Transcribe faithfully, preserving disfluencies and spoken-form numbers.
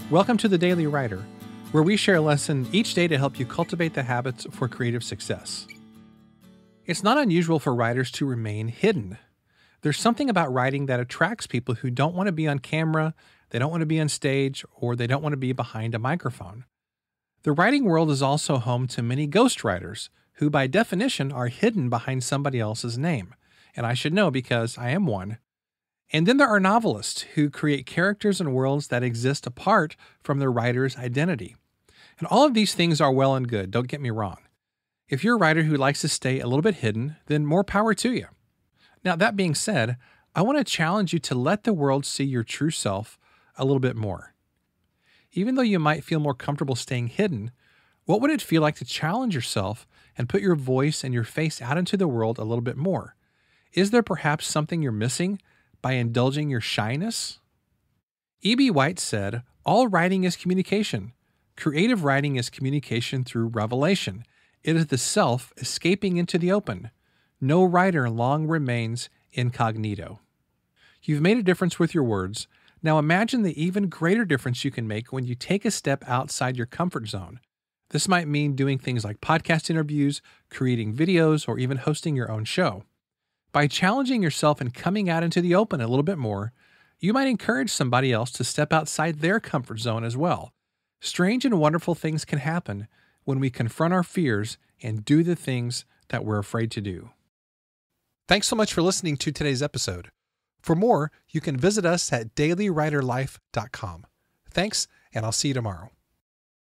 Welcome to the Daily Writer, where we share a lesson each day to help you cultivate the habits for creative success. It's not unusual for writers to remain hidden. There's something about writing that attracts people who don't want to be on camera, they don't want to be on stage, or they don't want to be behind a microphone. The writing world is also home to many ghostwriters, who by definition are hidden behind somebody else's name. And I should know because I am one. And then there are novelists who create characters and worlds that exist apart from their writer's identity. And all of these things are well and good, don't get me wrong. If you're a writer who likes to stay a little bit hidden, then more power to you. Now, that being said, I want to challenge you to let the world see your true self a little bit more. Even though you might feel more comfortable staying hidden, what would it feel like to challenge yourself and put your voice and your face out into the world a little bit more? Is there perhaps something you're missing by indulging your shyness? E B. White said, "All writing is communication. Creative writing is communication through revelation. It is the self escaping into the open. No writer long remains incognito." You've made a difference with your words. Now imagine the even greater difference you can make when you take a step outside your comfort zone. This might mean doing things like podcast interviews, creating videos, or even hosting your own show. By challenging yourself and coming out into the open a little bit more, you might encourage somebody else to step outside their comfort zone as well. Strange and wonderful things can happen when we confront our fears and do the things that we're afraid to do. Thanks so much for listening to today's episode. For more, you can visit us at daily writer life dot com. Thanks, and I'll see you tomorrow.